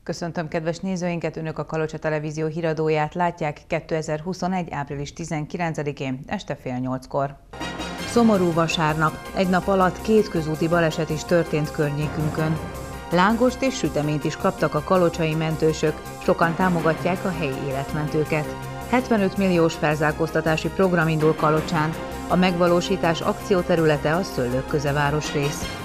Köszöntöm kedves nézőinket, Önök a Kalocsa Televízió híradóját látják 2021. április 19-én este fél 8-kor. Szomorú vasárnap, egy nap alatt 2 közúti baleset is történt környékünkön. Lángost és süteményt is kaptak a kalocsai mentősök, sokan támogatják a helyi életmentőket. 75 milliós felzárkóztatási program indul Kalocsán, a megvalósítás akcióterülete a Szöllőkköze városrész.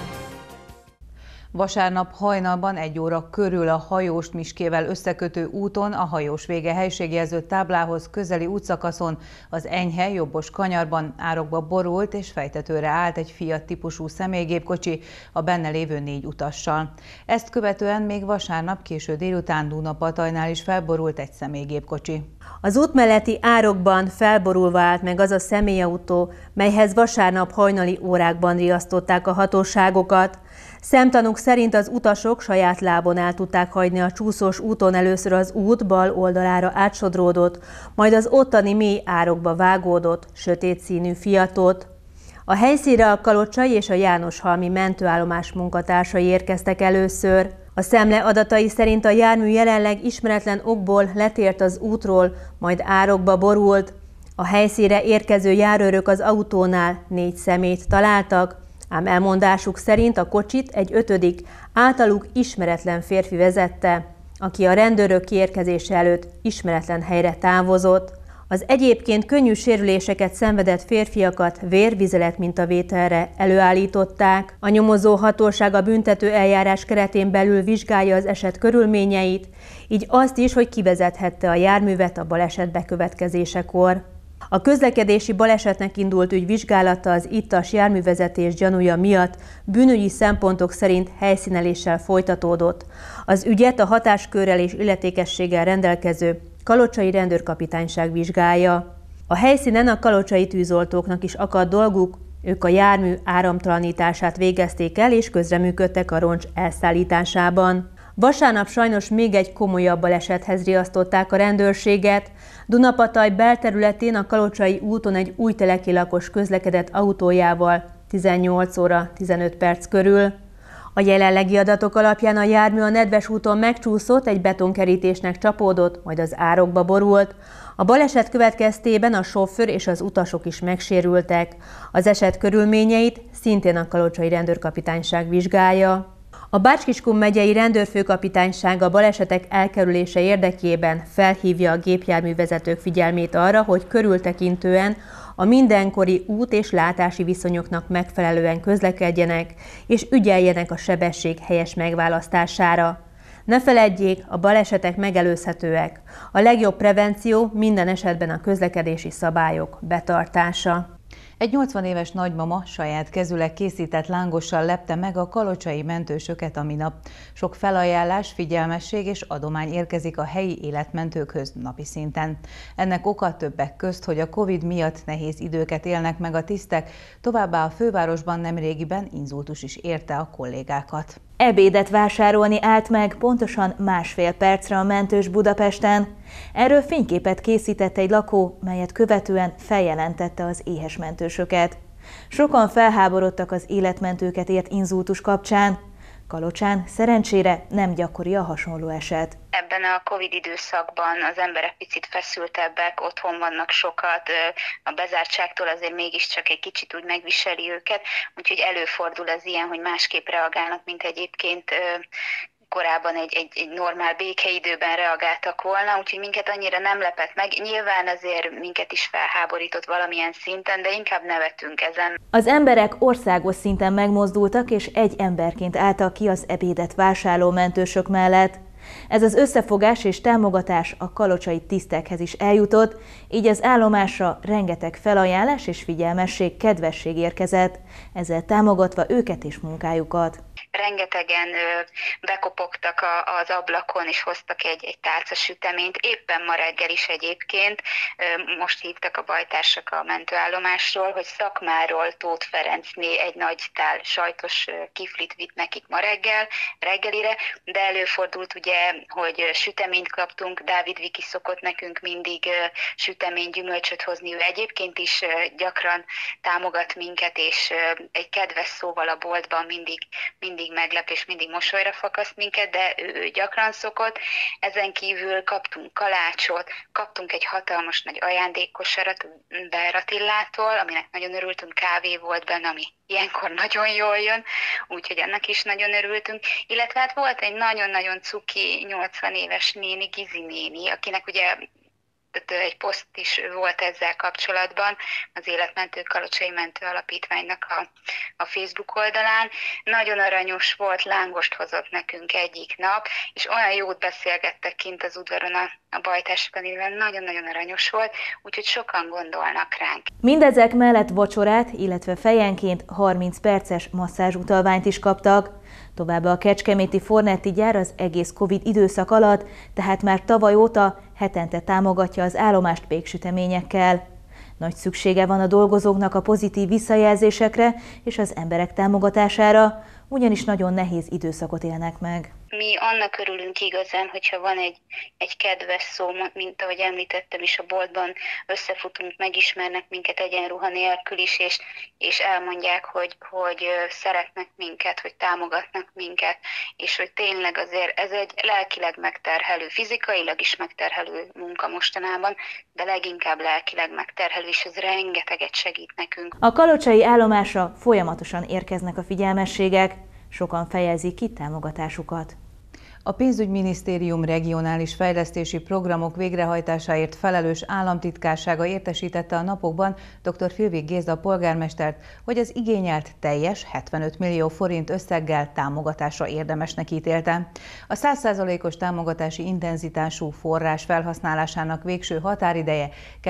Vasárnap hajnalban 1 óra körül a Hajóst Miskével összekötő úton, a Hajós vége helységjelző táblához közeli útszakaszon az enyhe jobbos kanyarban árokba borult és fejtetőre állt egy Fiat típusú személygépkocsi a benne lévő 4 utassal. Ezt követően még vasárnap késő délután Dunapatajnál is felborult egy személygépkocsi. Az út melletti árokban felborulva állt meg az a személyautó, melyhez vasárnap hajnali órákban riasztották a hatóságokat. Szemtanúk szerint az utasok saját lábon el tudták hagyni a csúszós úton, először az út bal oldalára átsodródott, majd az ottani mély árokba vágódott, sötét színű Fiatot. A helyszínre a kalocsai és a Jánoshalmi mentőállomás munkatársai érkeztek először. A szemle adatai szerint a jármű jelenleg ismeretlen okból letért az útról, majd árokba borult. A helyszínre érkező járőrök az autónál 4 személyt találtak, ám elmondásuk szerint a kocsit egy 5. általuk ismeretlen férfi vezette, aki a rendőrök kiérkezése előtt ismeretlen helyre távozott. Az egyébként könnyű sérüléseket szenvedett férfiakat vér-vizelet mintavételre előállították. A nyomozó hatóság a büntető eljárás keretén belül vizsgálja az eset körülményeit, így azt is, hogy kivezethette a járművet a baleset bekövetkezésekor. A közlekedési balesetnek indult ügy vizsgálata az ittas járművezetés gyanúja miatt bűnügyi szempontok szerint helyszíneléssel folytatódott. Az ügyet a hatáskörrel és illetékességgel rendelkező Kalocsai Rendőrkapitányság vizsgálja. A helyszínen a kalocsai tűzoltóknak is akadt dolguk, ők a jármű áramtalanítását végezték el és közreműködtek a roncs elszállításában. Vasárnap sajnos még egy komolyabb balesethez riasztották a rendőrséget. Dunapataj belterületén a Kalocsai úton egy újteleki lakos közlekedett autójával 18 óra 15 perc körül. A jelenlegi adatok alapján a jármű a nedves úton megcsúszott, egy betonkerítésnek csapódott, majd az árokba borult. A baleset következtében a sofőr és az utasok is megsérültek. Az eset körülményeit szintén a Kalocsai Rendőrkapitányság vizsgálja. A Bács-Kiskun megyei rendőrfőkapitányság a balesetek elkerülése érdekében felhívja a gépjárművezetők figyelmét arra, hogy körültekintően a mindenkori út- és látási viszonyoknak megfelelően közlekedjenek, és ügyeljenek a sebesség helyes megválasztására. Ne feledjék, a balesetek megelőzhetőek. A legjobb prevenció minden esetben a közlekedési szabályok betartása. Egy 80 éves nagymama saját kezüleg készített lángossal lepte meg a kalocsai mentősöket a minap. Sok felajánlás, figyelmesség és adomány érkezik a helyi életmentőkhöz napi szinten. Ennek oka többek közt, hogy a Covid miatt nehéz időket élnek meg a tisztek, továbbá a fővárosban nemrégiben inzultus is érte a kollégákat. Ebédet vásárolni állt meg pontosan 1,5 percre a mentős Budapesten. Erről fényképet készített egy lakó, melyet követően feljelentette az éhes mentősöket. Sokan felháborodtak az életmentőket ért inzultus kapcsán. Kalocsán szerencsére nem gyakori a hasonló eset. Ebben a Covid időszakban az emberek picit feszültebbek, otthon vannak sokat, a bezártságtól azért mégiscsak egy kicsit úgy megviseli őket, úgyhogy előfordul az ilyen, hogy másképp reagálnak, mint egyébként korábban egy normál békeidőben reagáltak volna, úgyhogy minket annyira nem lepett meg. Nyilván azért minket is felháborított valamilyen szinten, de inkább nevetünk ezen. Az emberek országos szinten megmozdultak, és egy emberként álltak ki az ebédet vásárló mentősök mellett. Ez az összefogás és támogatás a kalocsai tisztekhez is eljutott, így az állomásra rengeteg felajánlás és figyelmesség, kedvesség érkezett, ezzel támogatva őket és munkájukat. Rengetegen bekopogtak az ablakon, és hoztak egy tálca süteményt, éppen ma reggel is egyébként. Most hívtak a bajtársak a mentőállomásról, hogy Szakmáról Tóth Ferencné egy nagy tál sajtos kiflit vitt nekik ma reggelire, de előfordult ugye, hogy süteményt kaptunk, Dávid Viki szokott nekünk mindig sütemény, gyümölcsöt hozni, ő egyébként is gyakran támogat minket, és egy kedves szóval a boltban mindig mindig meglep és mindig mosolyra fakaszt minket, de ő gyakran szokott. Ezen kívül kaptunk kalácsot, kaptunk egy hatalmas nagy ajándékkosarat Beer Attilától, aminek nagyon örültünk, kávé volt benne, ami ilyenkor nagyon jól jön, úgyhogy ennek is nagyon örültünk. Illetve hát volt egy nagyon-nagyon cuki 80 éves néni, Gizi néni, akinek ugye egy poszt is volt ezzel kapcsolatban az Életmentő Kalocsai Mentő Alapítványnak a Facebook oldalán. Nagyon aranyos volt, lángost hozott nekünk egyik nap, és olyan jót beszélgettek kint az udvaron a bajtársakkal, nagyon-nagyon aranyos volt, úgyhogy sokan gondolnak ránk. Mindezek mellett vacsorát, illetve fejenként 30 perces masszázsutalványt is kaptak. Továbbá a kecskeméti Fornetti gyár az egész Covid időszak alatt, tehát már tavaly óta hetente támogatja az állomást péksüteményekkel. Nagy szüksége van a dolgozóknak a pozitív visszajelzésekre és az emberek támogatására, ugyanis nagyon nehéz időszakot élnek meg. Mi annak örülünk igazán, hogyha van egy kedves szó, mint ahogy említettem is, a boltban összefutunk, megismernek minket egyenruha nélkül is, és elmondják, hogy szeretnek minket, hogy támogatnak minket, és hogy tényleg azért ez egy lelkileg megterhelő, fizikailag is megterhelő munka mostanában, de leginkább lelkileg megterhelő, és ez rengeteget segít nekünk. A kalocsai állomásra folyamatosan érkeznek a figyelmességek, sokan fejezik ki támogatásukat. A Pénzügyminisztérium regionális fejlesztési programok végrehajtásáért felelős államtitkársága értesítette a napokban dr. Filvig Géza polgármestert, hogy az igényelt teljes 75 millió forint összeggel támogatásra érdemesnek ítélte. A 100%-os támogatási intenzitású forrás felhasználásának végső határideje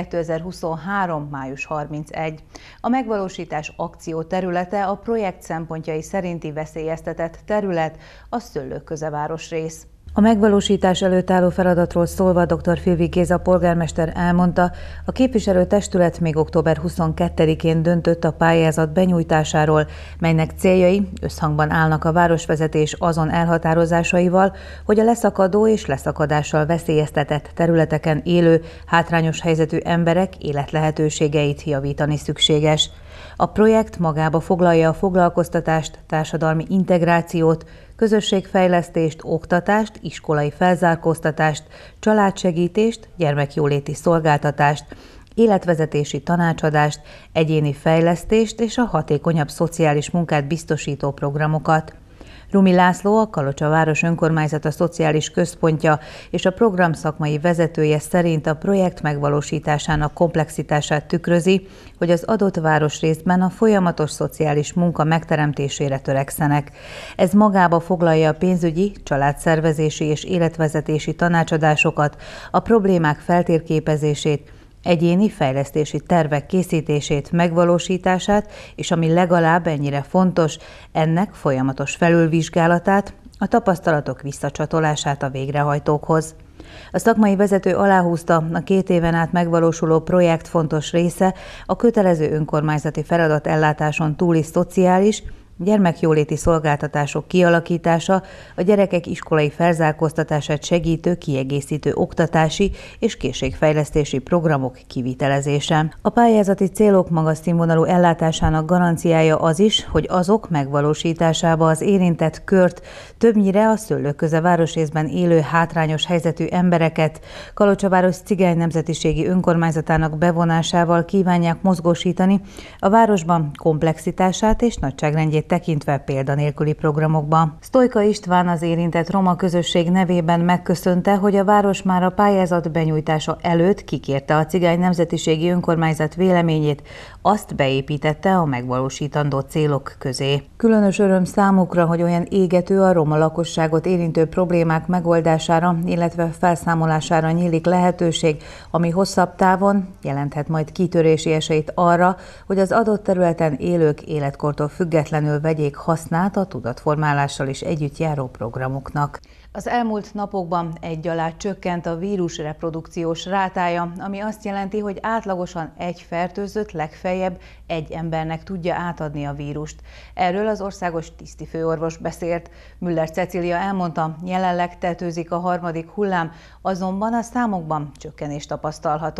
2023. május 31. A megvalósítás akció területe a projekt szempontjai szerinti veszélyeztetett terület, a Szöllőkköze város. A megvalósítás előtt álló feladatról szólva dr. Filvig Géza polgármester elmondta, a képviselőtestület még október 22-én döntött a pályázat benyújtásáról, melynek céljai összhangban állnak a városvezetés azon elhatározásaival, hogy a leszakadó és leszakadással veszélyeztetett területeken élő, hátrányos helyzetű emberek életlehetőségeit javítani szükséges. A projekt magába foglalja a foglalkoztatást, társadalmi integrációt, közösségfejlesztést, oktatást, iskolai felzárkóztatást, családsegítést, gyermekjóléti szolgáltatást, életvezetési tanácsadást, egyéni fejlesztést és a hatékonyabb szociális munkát biztosító programokat. Rumi László, a Kalocsa város önkormányzata szociális központja és a program szakmai vezetője szerint a projekt megvalósításának komplexitását tükrözi, hogy az adott városrészben a folyamatos szociális munka megteremtésére törekszenek. Ez magába foglalja a pénzügyi, családszervezési és életvezetési tanácsadásokat, a problémák feltérképezését, egyéni fejlesztési tervek készítését, megvalósítását, és ami legalább ennyire fontos, ennek folyamatos felülvizsgálatát, a tapasztalatok visszacsatolását a végrehajtókhoz. A szakmai vezető aláhúzta, a 2 éven át megvalósuló projekt fontos része a kötelező önkormányzati feladatellátáson túli szociális, gyermekjóléti szolgáltatások kialakítása, a gyerekek iskolai felzárkóztatását segítő kiegészítő oktatási és készségfejlesztési programok kivitelezése. A pályázati célok magas színvonalú ellátásának garanciája az is, hogy azok megvalósításába az érintett kört, többnyire a Szöllőkköze városrészben élő hátrányos helyzetű embereket Kalocsa város cigány nemzetiségi önkormányzatának bevonásával kívánják mozgósítani a városban komplexitását és nagyságrendjét tekintve példanélküli programokba. Sztojka István, az érintett roma közösség nevében megköszönte, hogy a város már a pályázat benyújtása előtt kikérte a cigány nemzetiségi önkormányzat véleményét, azt beépítette a megvalósítandó célok közé. Különös öröm számukra, hogy olyan égető a roma lakosságot érintő problémák megoldására, illetve felszámolására nyílik lehetőség, ami hosszabb távon jelenthet majd kitörési esélyt arra, hogy az adott területen élők életkortól függetlenül vegyék hasznát a tudatformálással is együtt járó programoknak. Az elmúlt napokban egyaránt csökkent a vírus reprodukciós rátája, ami azt jelenti, hogy átlagosan egy fertőzött legfeljebb egy embernek tudja átadni a vírust. Erről az országos tisztifőorvos beszélt. Müller Cecília elmondta, jelenleg tetőzik a 3. hullám, azonban a számokban csökkenés tapasztalható.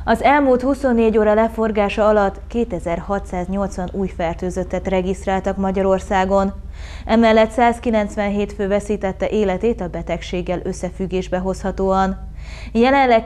Az elmúlt 24 óra leforgása alatt 2680 új fertőzöttet regisztráltak Magyarországon. Emellett 197 fő veszítette életét a betegséggel összefüggésbe hozhatóan. Jelenleg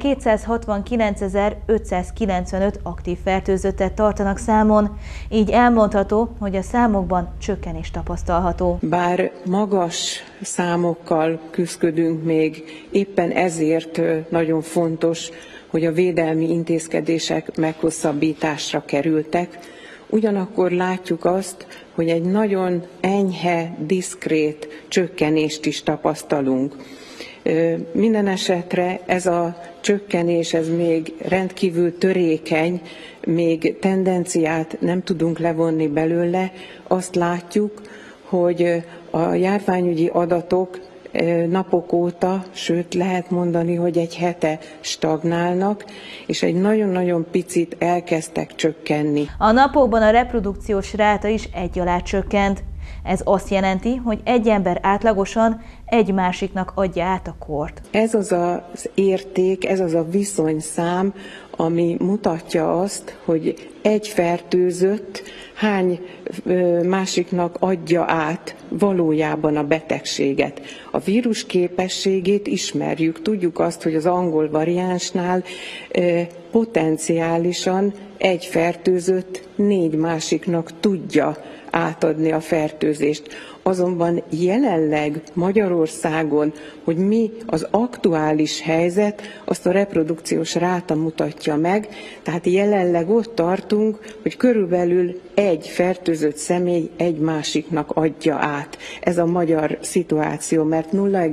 269.595 aktív fertőzöttet tartanak számon, így elmondható, hogy a számokban csökkenés tapasztalható. Bár magas számokkal küzdködünk még, éppen ezért nagyon fontos, hogy a védelmi intézkedések meghosszabbításra kerültek. Ugyanakkor látjuk azt, hogy egy nagyon enyhe, diszkrét csökkenést is tapasztalunk. Minden esetre ez a csökkenés, ez még rendkívül törékeny, még tendenciát nem tudunk levonni belőle. Azt látjuk, hogy a járványügyi adatok napok óta, sőt lehet mondani, hogy egy hete stagnálnak, és egy nagyon-nagyon picit elkezdtek csökkenni. A napokban a reprodukciós ráta is egy alá csökkent. Ez azt jelenti, hogy egy ember átlagosan egy másiknak adja át a kort. Ez az az érték, ez az a viszonyszám, ami mutatja azt, hogy egy fertőzött hány másiknak adja át valójában a betegséget. A vírus képességét ismerjük, tudjuk azt, hogy az angol variánsnál potenciálisan egy fertőzött 4 másiknak tudja átadni a fertőzést. Azonban jelenleg Magyarországon, hogy mi az aktuális helyzet, azt a reprodukciós ráta mutatja meg, tehát jelenleg ott tartunk, hogy körülbelül egy fertőzött személy egy másiknak adja át. Ez a magyar szituáció, mert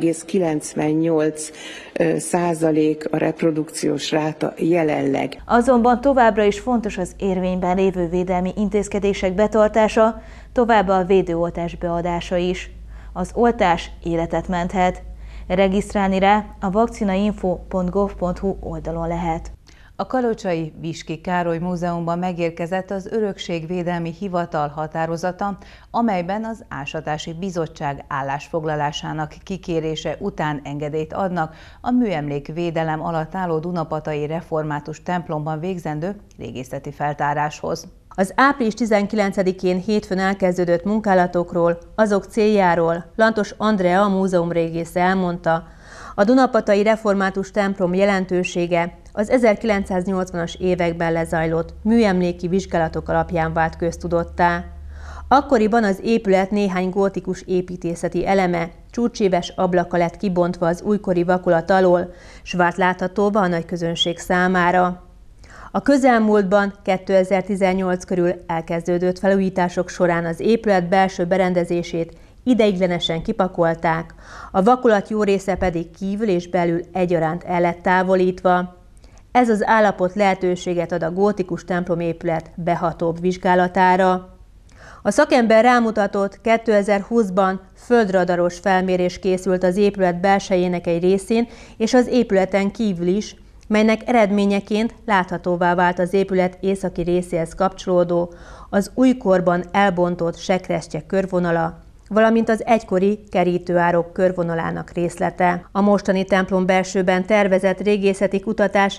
0,98% a reprodukciós ráta jelenleg. Azonban továbbra is fontos az érvényben lévő védelmi intézkedések betartása, továbbá a védőoltás beadása is. Az oltás életet menthet. Regisztrálni rá a vakcinainfo.gov.hu oldalon lehet. A kalocsai Viski Károly Múzeumban megérkezett az Örökségvédelmi Hivatal határozata, amelyben az Ásatási Bizottság állásfoglalásának kikérése után engedélyt adnak a műemlékvédelem alatt álló Dunapatai Református templomban végzendő régészeti feltáráshoz. Az április 19-én hétfőn elkezdődött munkálatokról, azok céljáról Lantos Andrea, a múzeum régésze elmondta, a Dunapatai Református templom jelentősége az 1980-as években lezajlott műemléki vizsgálatok alapján vált köztudottá. Akkoriban az épület néhány gótikus építészeti eleme csúcséves ablaka lett kibontva az újkori vakolat alól, s vált láthatóvá a nagyközönség számára. A közelmúltban 2018 körül elkezdődött felújítások során az épület belső berendezését ideiglenesen kipakolták, a vakolat jó része pedig kívül és belül egyaránt el lett távolítva. Ez az állapot lehetőséget ad a gótikus templomépület behatóbb vizsgálatára. A szakember rámutatott, 2020-ban földradaros felmérés készült az épület belsejének egy részén és az épületen kívül is, melynek eredményeként láthatóvá vált az épület északi részéhez kapcsolódó, az újkorban elbontott sekrestye körvonala, valamint az egykori kerítőárok körvonalának részlete. A mostani templom belsőben tervezett régészeti kutatás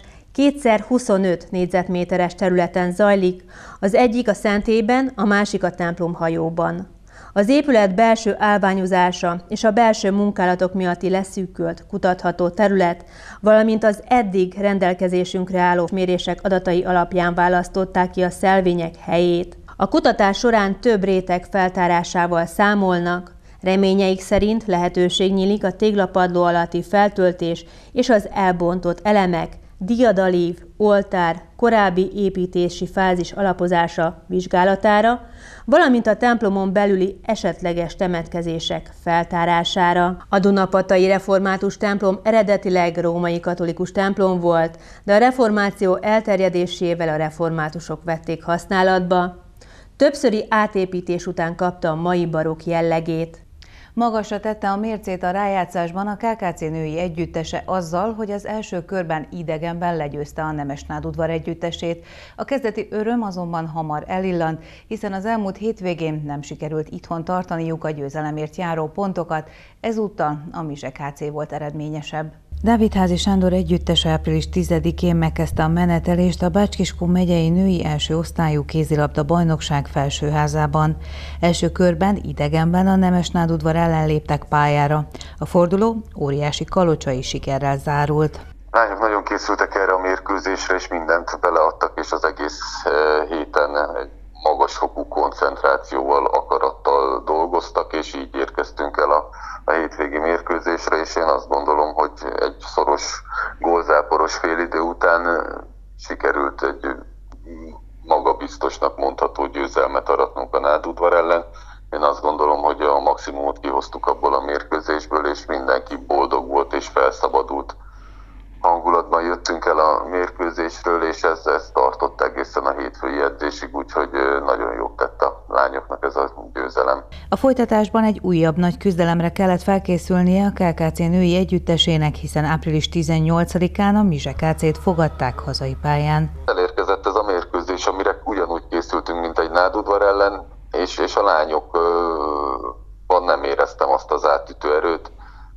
2x25 négyzetméteres területen zajlik, az egyik a szentélyben, a másik a templom hajóban. Az épület belső állványozása és a belső munkálatok miatti leszűkölt, kutatható terület, valamint az eddig rendelkezésünkre álló mérések adatai alapján választották ki a szelvények helyét. A kutatás során több réteg feltárásával számolnak, reményeik szerint lehetőség nyílik a téglapadló alatti feltöltés és az elbontott elemek, diadalív, oltár, korábbi építési fázis alapozása vizsgálatára, valamint a templomon belüli esetleges temetkezések feltárására. A Dunapatai Református templom eredetileg római katolikus templom volt, de a reformáció elterjedésével a reformátusok vették használatba. Többszöri átépítés után kapta a mai barokk jellegét. Magasra tette a mércét a rájátszásban a KKC női együttese azzal, hogy az első körben idegenben legyőzte a Nemesnád udvar együttesét. A kezdeti öröm azonban hamar elillant, hiszen az elmúlt hétvégén nem sikerült itthon tartaniuk a győzelemért járó pontokat, ezúttal a Mise KC volt eredményesebb. Dávidházi Sándor együttes április 10-én megkezdte a menetelést a Bács-Kiskun megyei női első osztályú kézilabda bajnokság felsőházában. Első körben idegenben a Nemesnádudvar ellen léptek pályára. A forduló óriási kalocsai sikerrel zárult. Lányok nagyon készültek erre a mérkőzésre, és mindent beleadtak, és az egész héten egy magas fokú koncentrációval, akarattal dolgoztak, és így érkeztünk el a hétvégi mérkőzésre, és én azt gondolom, hogy egy szoros, gólzáporos félidő után sikerült egy magabiztosnak mondható győzelmet aratnunk a Nádudvar ellen. Én azt gondolom, hogy a maximumot kihoztuk abból a mérkőzésből, és mindenki boldog volt és felszabadult hangulatban jöttünk el a mérkőzésről, és ez tartott egészen a hétfői edzésig, úgyhogy nagyon jót tett a lányoknak ez a győzelem. A folytatásban egy újabb nagy küzdelemre kellett felkészülnie a KKC női együttesének, hiszen április 18-án a Mizse KC-t fogadták hazai pályán. Elérkezett ez a mérkőzés, amire ugyanúgy készültünk, mint egy Nádudvar ellen, és a lányokban nem éreztem azt az átütő erőt,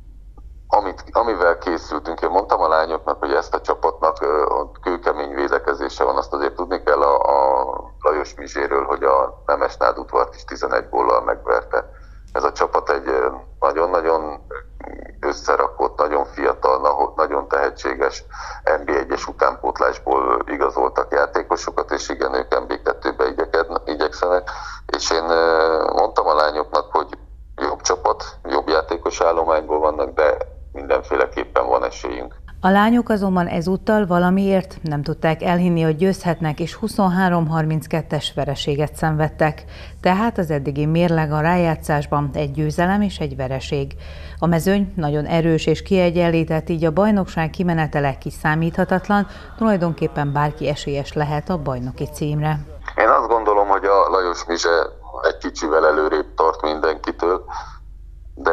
amivel készültünk. Én mondtam a lányoknak, hogy ezt a csapatnak kőkemény védekezése van, azt azért tudni kell a Lajos Mizséről, hogy a Nemesnádudvart is 11 góllal megverte. Ez a csapat egy nagyon-nagyon összerakott, nagyon fiatal, nagyon tehetséges NB1-es utánpótlásból igazoltak játékosokat, és igen, ők NB2-be igyekszenek. És én mondtam a lányoknak, hogy jobb csapat, jobb játékos állományból vannak, de mindenféleképpen van esélyünk. A lányok azonban ezúttal valamiért nem tudták elhinni, hogy győzhetnek, és 23-32-es vereséget szenvedtek. Tehát az eddigi mérleg a rájátszásban egy győzelem és egy vereség. A mezőny nagyon erős és kiegyenlített, így a bajnokság kimenetele kiszámíthatatlan, tulajdonképpen bárki esélyes lehet a bajnoki címre. Én azt gondolom, hogy a Lajos Mizse egy kicsivel előrébb tart mindenkitől, de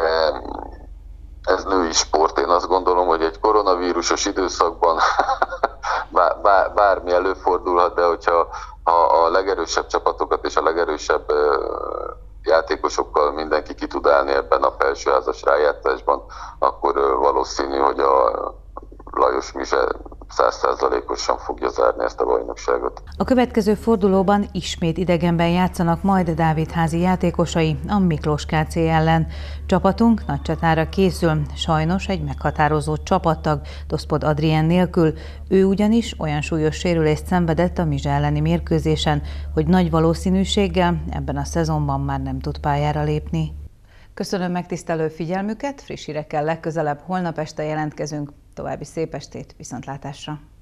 ez női sport. Én azt gondolom, hogy egy koronavírusos időszakban bármi előfordulhat, de hogyha a legerősebb csapatokat és a legerősebb játékosokkal mindenki ki tud állni ebben a felsőházas rájátszásban, akkor valószínű, hogy a Lajos Mizse 100%-osan fogja zárni ezt a bajnokságot. A következő fordulóban ismét idegenben játszanak majd Dávidházi játékosai a Miklós KC ellen. Csapatunk nagy csatára készül, sajnos egy meghatározó csapattag, Doszpod Adrien nélkül. Ő ugyanis olyan súlyos sérülést szenvedett a Mizse elleni mérkőzésen, hogy nagy valószínűséggel ebben a szezonban már nem tud pályára lépni. Köszönöm megtisztelő figyelmüket, friss hírekkel legközelebb holnap este jelentkezünk. További szép estét, viszontlátásra!